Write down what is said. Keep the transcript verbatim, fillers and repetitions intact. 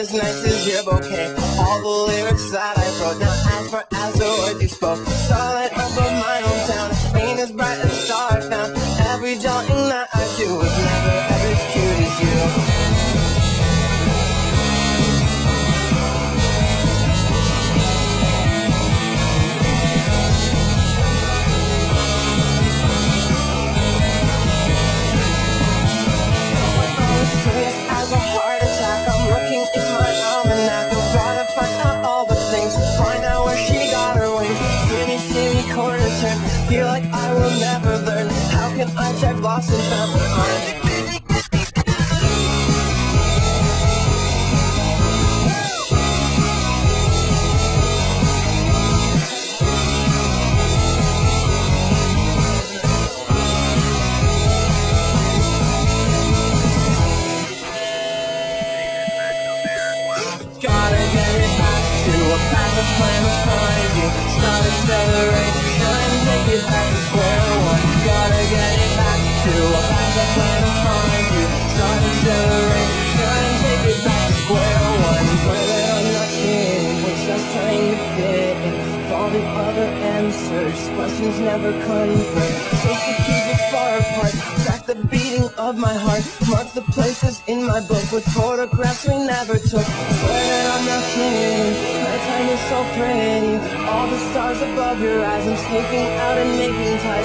as nice as your bouquet. All the lyrics that I wrote, now as far as the words you spoke. Starlight above my hometown, ain't as bright as a star I found. Every jaunting that I do was never ever as cute as you. As a heart attack, I'm looking in my almanac. I'm trying to find out all the things, find out where she got her wings. Shimmy, shimmy, corner turn, feel like I will never learn. How can I drive lost and found? Gotta get it back to a path of plan behind you. Start acceleration and take it back to square one. Gotta get it back to a path of plan behind you. Start acceleration and take it back to square one. Whether I'm not kidding, we're just trying to fit in. All the other answers, questions never confirm. So to keep it far apart, track the beating of my heart. Mark the places in my book with photographs we never took. Swear that I'm not kidding, nighttime is so pretty. All the stars above your eyes, I'm sneaking out and making time.